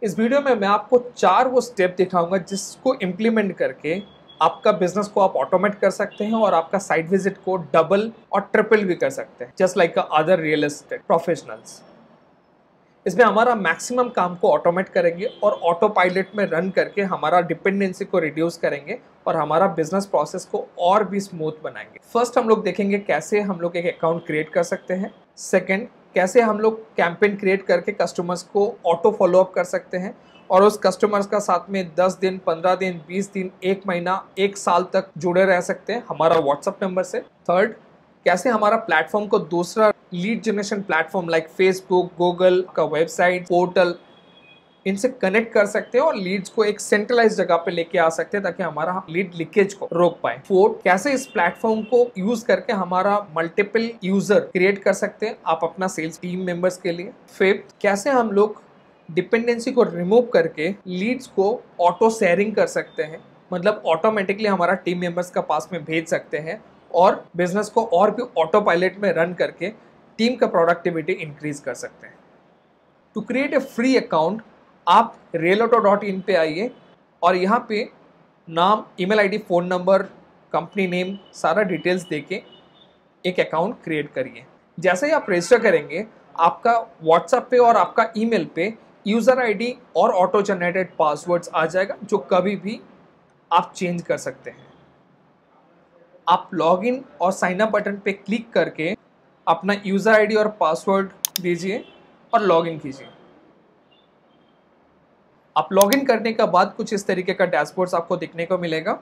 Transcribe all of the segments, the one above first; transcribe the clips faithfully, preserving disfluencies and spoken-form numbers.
इस वीडियो में मैं आपको चार वो स्टेप दिखाऊंगा जिसको इम्प्लीमेंट करके आपका बिजनेस को आप ऑटोमेट कर सकते हैं और आपका साइट विजिट को डबल और ट्रिपल भी कर सकते हैं, just like other real estate professionals. इसमें हमारा मैक्सिमम काम को ऑटोमेट करेंगे और ऑटो पायलट में रन करके हमारा डिपेंडेंसी को रिड्यूस करेंगे और हमारा बिजनेस प्रोसेस को और भी स्मूथ बनाएंगे। फर्स्ट हम लोग देखेंगे कैसे हम लोग एक अकाउंट क्रिएट कर सकते हैं। सेकंड, कैसे हम लोग कैंपेन क्रिएट करके कस्टमर्स को ऑटो फॉलो अप कर सकते हैं और उस कस्टमर्स का साथ में दस दिन, पंद्रह दिन, बीस दिन, एक महीना, एक साल तक जुड़े रह सकते हैं हमारा व्हाट्सएप नंबर से। थर्ड, कैसे हमारा प्लेटफॉर्म को दूसरा lead generation platform like Facebook, Google का वेबसाइट, पोर्टल, इनसे कनेक्ट कर सकते हैं और लीड्स को एक सेंट्रलाइज जगह पे लेके आ सकते हैं ताकि हमारा लीड लीकेज को रोक पाए। फोर्थ, कैसे इस प्लेटफॉर्म को यूज करके हमारा मल्टीपल यूजर क्रिएट कर सकते हैं आप अपना सेल्स टीम मेंबर्स के लिए। फिफ्थ, कैसे हम लोग डिपेंडेंसी को रिमूव करके लीड्स को ऑटो शेयरिंग कर सकते हैं, मतलब ऑटोमेटिकली हमारा टीम मेंबर्स का पास में भेज सकते हैं और बिजनेस को और भी ऑटो पायलट में रन करके टीम का प्रोडक्टिविटी इंक्रीज कर सकते हैं। To create a free account आप रियलऑटो डॉट इन पे आइए और यहाँ पे नाम, email ID, phone number, company name, सारा डिटेल्स देके एक अकाउंट क्रिएट करिए। जैसे ही आप रजिस्टर करेंगे आपका व्हाट्सएप पे और आपका ईमेल पे यूज़र आईडी और ऑटो जनरेटेड पासवर्ड्स आ जाएगा जो कभी भी आप चेंज कर सकते हैं। आप लॉगिन और साइन अप बटन पे क्लिक करके अपना यूज़र आईडी और पासवर्ड दीजिए और लॉगिन कीजिए। आप लॉगिन करने के बाद कुछ इस तरीके का डैशबोर्ड आपको दिखने को मिलेगा।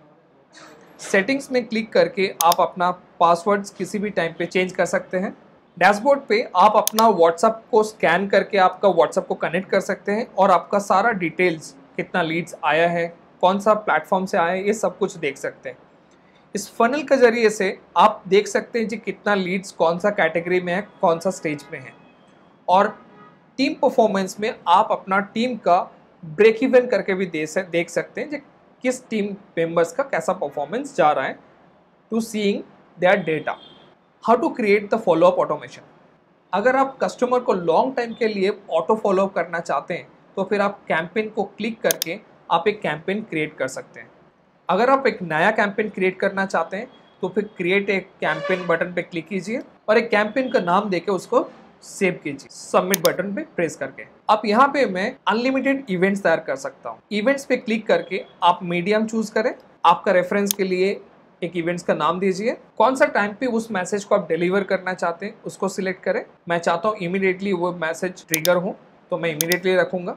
सेटिंग्स में क्लिक करके आप अपना पासवर्ड्स किसी भी टाइम पे चेंज कर सकते हैं। डैशबोर्ड पे आप अपना व्हाट्सएप को स्कैन करके आपका व्हाट्सएप को कनेक्ट कर सकते हैं और आपका सारा डिटेल्स, कितना लीड्स आया है, कौन सा प्लेटफॉर्म से आया है, ये सब कुछ देख सकते हैं। इस फनल के जरिए से आप देख सकते हैं जी कितना लीड्स कौन सा कैटेगरी में है, कौन सा स्टेज में है और टीम परफॉर्मेंस में आप अपना टीम का ब्रेक इवन करके भी दे सक, देख सकते हैं जी किस टीम मेंबर्स का कैसा परफॉर्मेंस जा रहा है to seeing their data. How to create the follow up automation. अगर आप कस्टमर को लॉन्ग टाइम के लिए ऑटो फॉलो अप करना चाहते हैं तो फिर आप कैंपेन को क्लिक करके आप एक कैंपेन क्रिएट कर सकते हैं। अगर आप एक नया कैंपेन क्रिएट करना चाहते हैं तो फिर क्रिएट एक कैंपेन बटन पे क्लिक कीजिए और एक कैंपेन का नाम देके उसको सेव कीजिए सबमिट बटन पे प्रेस करके। अब यहाँ पे मैं अनलिमिटेड इवेंट्स तैयार कर सकता हूँ। इवेंट्स पे क्लिक करके आप मीडियम चूज करें, आपका रेफरेंस के लिए एक इवेंट्स का नाम दीजिए, कौन सा टाइम पे उस मैसेज को आप डिलीवर करना चाहते हैं उसको सिलेक्ट करें। मैं चाहता हूँ इमीडिएटली वो मैसेज ट्रिगर हो तो मैं इमीडिएटली रखूँगा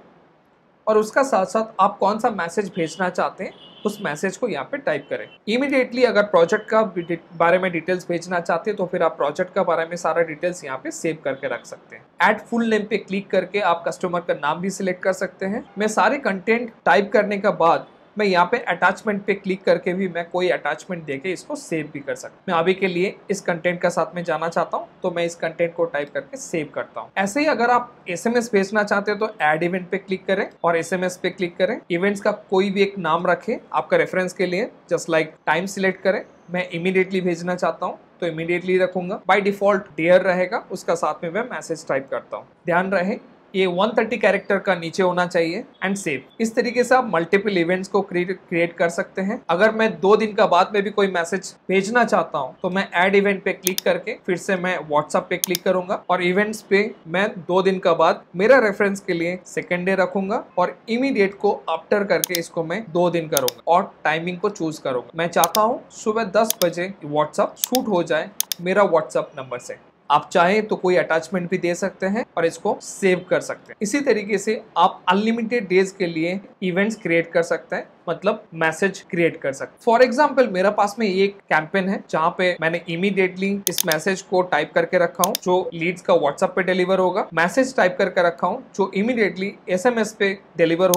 और उसका साथ साथ आप कौन सा मैसेज भेजना चाहते हैं उस मैसेज को यहाँ पे टाइप करें। इमीडिएटली अगर प्रोजेक्ट का बारे में डिटेल्स भेजना चाहते हैं तो फिर आप प्रोजेक्ट का बारे में सारा डिटेल्स यहाँ पे सेव करके रख सकते हैं। ऐड फुल नेम पे क्लिक करके आप कस्टमर का नाम भी सिलेक्ट कर सकते हैं। मैं सारे कंटेंट टाइप करने के बाद मैं यहाँ पे अटैचमेंट पे क्लिक करके भी मैं कोई अटैचमेंट देके इसको सेव भी कर सकता हूँ। मैं अभी के लिए इस कंटेंट का साथ में जाना चाहता हूँ तो मैं इस कंटेंट को टाइप करके सेव करता हूँ। ऐसे ही अगर आप एसएमएस भेजना चाहते हो तो ऐड इवेंट पे क्लिक करें और एसएमएस पे क्लिक करें। इवेंट्स का कोई भी एक नाम रखें आपका रेफरेंस के लिए, जस्ट लाइक टाइम सिलेक्ट करें। मैं इमीडिएटली भेजना चाहता हूँ तो इमीडिएटली रखूंगा। बाय डिफॉल्ट डेयर रहेगा, उसका साथ में मैं मैसेज टाइप करता हूँ। ध्यान रहे ये एक सौ तीस कैरेक्टर का नीचे होना चाहिए एंड सेव। इस तरीके से आप मल्टीपल इवेंट्स को क्रिएट कर सकते हैं। अगर मैं दो दिन का बाद में भी कोई मैसेज भेजना चाहता हूं तो मैं ऐड इवेंट पे क्लिक करके फिर से मैं व्हाट्सएप पे क्लिक करूंगा और इवेंट्स पे मैं दो दिन का बाद मेरा रेफरेंस के लिए सेकेंड डे रखूंगा और इमीडिएट को आफ्टर करके इसको मैं दो दिन करूंगा और टाइमिंग को चूज करूंगा। मैं चाहता हूँ सुबह दस बजे व्हाट्सएप शूट हो जाए मेरा व्हाट्सएप नंबर से। आप चाहें तो कोई अटैचमेंट भी दे सकते हैं और इसको सेव कर सकते हैं। इसी तरीके से आप अनलिमिटेड डेज के लिए इवेंट्स क्रिएट कर सकते हैं, मतलब मैसेज क्रिएट कर सकते हैं। फॉर एग्जांपल मेरा पास में एक कैंपेन है जहां पे मैंने इमीडिएटली इस मैसेज को टाइप करके रखा हूं जो लीड्स का व्हाट्सएप पे डिलीवर होगा, मैसेज टाइप करके रखा हूं जो इमीडिएटली एसएमएस पे डिलीवर होगा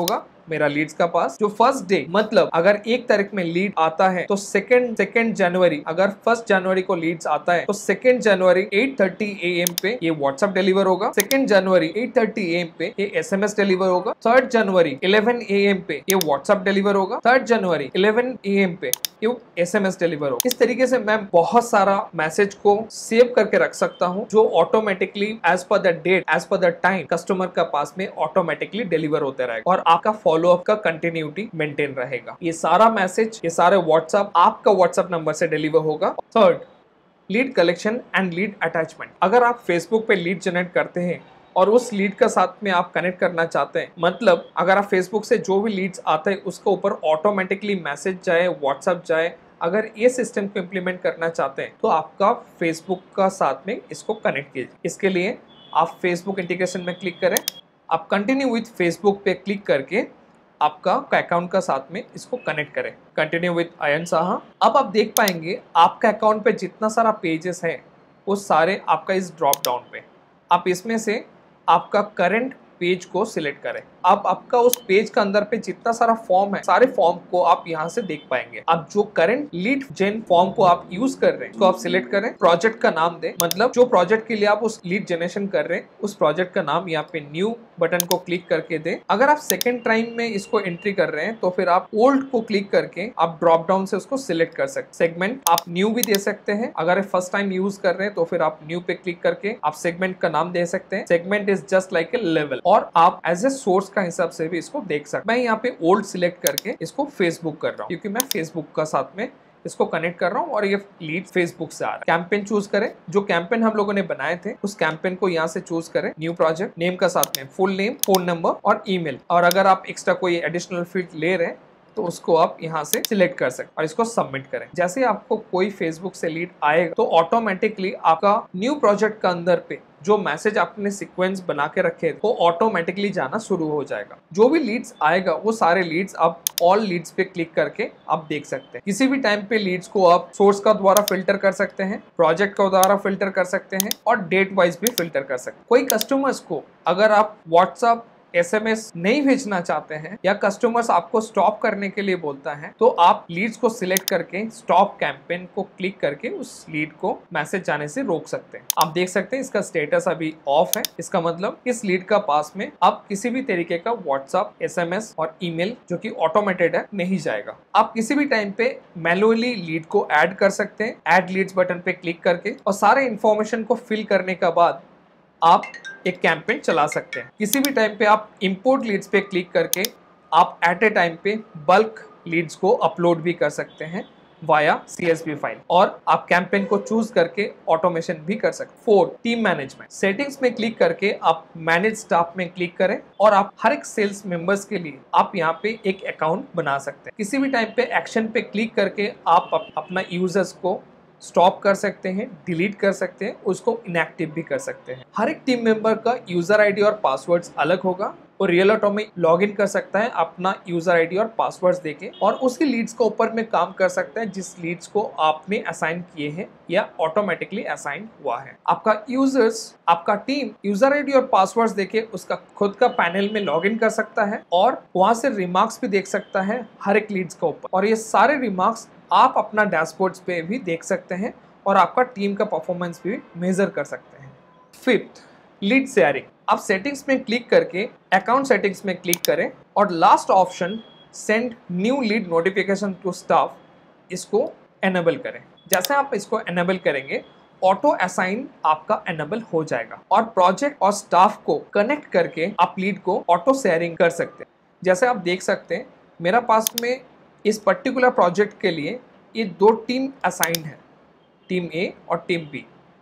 मेरा लीड्स का पास। जो फर्स्ट डे मतलब अगर एक तारीख में लीड आता है तो सेकेंड सेकेंड जनवरी, अगर फर्स्ट जनवरी को लीड्स आता है तो second January at thirty A M पे ये व्हाट्सएप डिलीवर होगा। Second January at thirty A M पे ये एसएमएस डिलीवर होगा। Third January eleven A M पे ये व्हाट्सएप डिलीवर होगा। Third January eleven A M पे ये एसएमएस डिलीवर होगा। इस तरीके से मैं बहुत सारा मैसेज को सेव करके रख सकता हूँ जो automatically as per the date as per the time customer का पास में ऑटोमेटिकली डिलीवर होते रहेगा और आपका फॉलोअप का कंटिन्यूटी मेंटेन रहेगा। ये सारा मैसेज, ये सारे व्हाट्सएप आपका व्हाट्सएप नंबर से डिलीवर होगा। Third, lead collection and lead attachment. अगर आप फेसबुक पे लीड जनरेट करते हैं और उस लीड का साथ में आप कनेक्ट करना चाहते हैं, मतलब अगर आप फेसबुक से जो भी लीड्स आते हैं उसके ऊपर ऑटोमेटिकली मैसेज जाए, व्हाट्सएप जाए, अगर ये सिस्टम को इम्प्लीमेंट करना चाहते हैं तो आपका फेसबुक का साथ में इसको कनेक्ट कीजिए। इसके लिए आप फेसबुक इंटीग्रेशन में क्लिक करें, आप कंटिन्यू विथ फेसबुक पे क्लिक करके आपका अकाउंट का साथ में इसको कनेक्ट करें। कंटिन्यू विथ अयन साहा। अब आप देख पाएंगे आपका अकाउंट पे जितना सारा पेजेस है वो सारे आपका इस ड्रॉप डाउन पे, आप इसमें से आपका करंट पेज को सिलेक्ट करें। अब आपका उस पेज का अंदर पे जितना सारा फॉर्म है सारे फॉर्म को आप यहाँ से देख पाएंगे। अब जो करंट लीड जेन फॉर्म को आप यूज कर रहे हैं उसको आप सिलेक्ट करें, प्रोजेक्ट का नाम दें, मतलब जो प्रोजेक्ट के लिए आप उस लीड जनरेशन कर रहे हैं उस प्रोजेक्ट का नाम यहाँ पे न्यू बटन को क्लिक करके दें। अगर आप सेकेंड टाइम में इसको एंट्री कर रहे हैं तो फिर आप ओल्ड को क्लिक करके आप ड्रॉप डाउन से उसको सिलेक्ट कर सकते हैं। सेगमेंट आप न्यू भी दे सकते हैं। अगर फर्स्ट टाइम यूज कर रहे हैं तो फिर आप न्यू पे क्लिक करके आप सेगमेंट का नाम दे सकते हैं। Segment is just like a level, और आप एज ए सोर्स का हिसाब से भी इसको देख सकते हैं। मैं यहाँ पे ओल्ड सिलेक्ट करके इसको फेसबुक कर रहा हूँ क्योंकि मैं फेसबुक का साथ में इसको कनेक्ट कर रहा हूँ और ये लीड फेसबुक से आ रहा है। कैंपेन चूज करें, जो कैंपेन हम लोगों ने बनाए थे उस कैंपेन को यहाँ से चूज करें। न्यू प्रोजेक्ट, नेम का साथ में फुल नेम, फोन नंबर और ईमेल, और अगर आप एक्स्ट्रा कोई एडिशनल फील्ड ले रहे हैं तो उसको आप यहाँ से सिलेक्ट कर सकते और इसको सबमिट करें। जैसे आपको कोई फेसबुक से लीड आएगा तो ऑटोमेटिकली आपका न्यू प्रोजेक्ट का अंदर पे जो मैसेज आपने सीक्वेंस बना के रखे वो ऑटोमेटिकली जाना शुरू हो जाएगा। जो भी लीड्स आएगा वो सारे लीड्स आप ऑल लीड्स पे क्लिक करके आप देख सकते हैं। किसी भी टाइम पे लीड्स को आप सोर्स का द्वारा फिल्टर कर सकते हैं, प्रोजेक्ट का द्वारा फिल्टर कर सकते हैं और डेट वाइज भी फिल्टर कर सकते हैं। कोई कस्टमर्स को अगर आप व्हाट्सएप एसएमएस नहीं भेजना चाहते हैं या कस्टमर्स आपको स्टॉप करने के लिए बोलता है तो आप लीड्स को सिलेक्ट करके स्टॉप कैंपेन को क्लिक करके उस लीड को मैसेज जाने से रोक सकते हैं। आप देख सकते हैं इसका स्टेटस अभी ऑफ है, इसका मतलब इस लीड का पास में अब किसी भी तरीके का व्हाट्सएप, एसएमएस और ईमेल जो कि ऑटोमेटेड है नहीं जाएगा। आप किसी भी टाइम पे मैनुअली लीड को ऐड कर सकते हैं, ऐड लीड्स बटन पे क्लिक करके, और सारे इंफॉर्मेशन को फिल करने के बाद आप एक कैंपेन चला सकते हैं। किसी भी टाइम पे आप इंपोर्ट लीड्स पे क्लिक करके आप एट ए टाइम पे बल्क लीड्स को अपलोड भी कर सकते हैं वाया सीएसवी फाइल, और आप कैंपेन को चूज करके ऑटोमेशन भी कर सकते हैं। Four, team management. सेटिंग्स में क्लिक करके आप मैनेज स्टाफ में क्लिक करें और आप हर एक सेल्स मेंबर्स के लिए आप यहाँ पे एक अकाउंट बना सकते हैं। किसी भी टाइम पे एक्शन पे क्लिक करके आप अपना यूजर्स को स्टॉप कर सकते हैं, डिलीट कर सकते हैं, उसको इनएक्टिव भी कर सकते हैं। हर एक टीम मेंबर का यूजर आईडी और पासवर्ड्स अलग होगा और रियल ऑटो में लॉग इन कर सकता है अपना यूजर आईडी और पासवर्ड्स देके, और उसी लीड्स के ऊपर में काम कर सकता है जिस लीड्स को आपने असाइन किए हैं या ऑटोमेटिकली असाइन हुआ है। आपका यूजर्स, आपका टीम यूजर आईडी और पासवर्ड्स देके उसका खुद का पैनल में लॉग इन कर सकता है और वहां से रिमार्क्स भी देख सकता है हर एक लीड्स के ऊपर, और ये सारे रिमार्क्स आप अपना डैशबोर्ड्स पे भी देख सकते हैं और आपका टीम का परफॉर्मेंस भी मेजर कर सकते हैं। Fifth, lead sharing. आप सेटिंग्स में क्लिक करके अकाउंट सेटिंग्स में क्लिक करें और last option send new lead notification to staff, इसको एनेबल करें। जैसे आप इसको एनेबल करेंगे ऑटो असाइन आपका एनेबल हो जाएगा और प्रोजेक्ट और स्टाफ को कनेक्ट करके आप लीड को ऑटो शेयरिंग कर सकते हैं। जैसे आप देख सकते हैं मेरा पास में इस पर्टिकुलर प्रोजेक्ट के लिए ये दो टीम असाइंड है, टीम ए और टीम बी।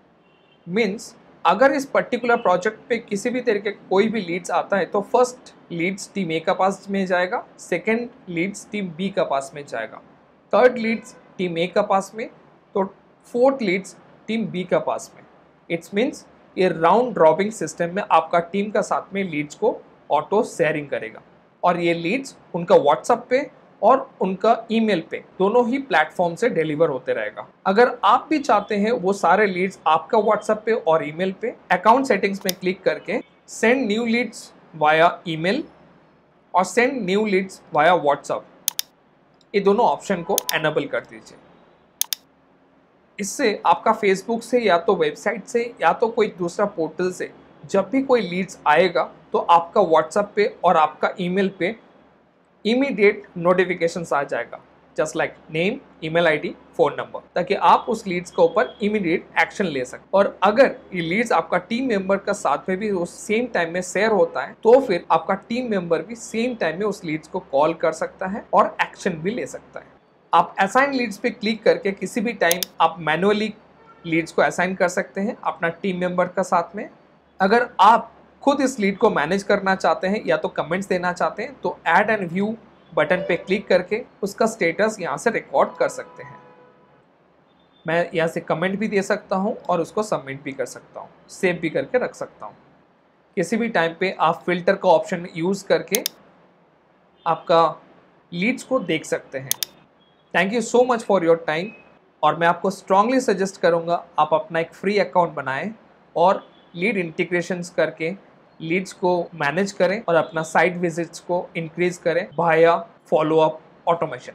मीन्स अगर इस पर्टिकुलर प्रोजेक्ट पे किसी भी तरीके का कोई भी लीड्स आता है तो फर्स्ट लीड्स टीम ए का पास में जाएगा, सेकेंड लीड्स टीम बी का पास में जाएगा, थर्ड लीड्स टीम ए का पास में, तो फोर्थ लीड्स टीम बी का पास में। इट्स मीन्स ये राउंड रॉबिंग सिस्टम में आपका टीम का साथ में लीड्स को ऑटो शेयरिंग करेगा और ये लीड्स उनका व्हाट्सएप पे और उनका ईमेल पे दोनों ही प्लेटफॉर्म से डिलीवर होते रहेगा। अगर आप भी चाहते हैं वो सारे लीड्स आपका व्हाट्सएप पे और ईमेल पे, अकाउंट सेटिंग्स में क्लिक करके send new leads via email और send new leads via WhatsApp, ये दोनों ऑप्शन को एनेबल कर दीजिए। इससे आपका फेसबुक से या तो वेबसाइट से या तो कोई दूसरा पोर्टल से जब भी कोई लीड्स आएगा तो आपका व्हाट्सएप पे और आपका ईमेल पे इमीडिएट नोटिफिकेशंस आ जाएगा, just like name, email ID, phone number, ताकि आप उस लीड्स के ऊपर इमीडिएट एक्शन ले सकें। और अगर ये लीड्स आपका टीम मेंबर का साथ में भी उस सेम टाइम में शेयर होता है तो फिर आपका टीम मेंबर भी सेम टाइम में उस लीड्स को कॉल कर सकता है और एक्शन भी ले सकता है। आप असाइन लीड्स पे क्लिक करके किसी भी टाइम आप मैनुअली लीड्स को असाइन कर सकते हैं अपना टीम मेंबर का साथ में। अगर आप खुद इस लीड को मैनेज करना चाहते हैं या तो कमेंट्स देना चाहते हैं तो ऐड एंड व्यू बटन पे क्लिक करके उसका स्टेटस यहाँ से रिकॉर्ड कर सकते हैं। मैं यहाँ से कमेंट भी दे सकता हूँ और उसको सबमिट भी कर सकता हूँ, सेव भी करके रख सकता हूँ। किसी भी टाइम पे आप फिल्टर का ऑप्शन यूज़ करके आपका लीड्स को देख सकते हैं। Thank you so much for your time, और मैं आपको स्ट्रांगली सजेस्ट करूँगा आप अपना एक फ्री अकाउंट बनाएं और लीड इंटीग्रेशंस करके लीड्स को मैनेज करें और अपना साइट विजिट्स को इंक्रीज करें वाया फॉलोअप ऑटोमेशन।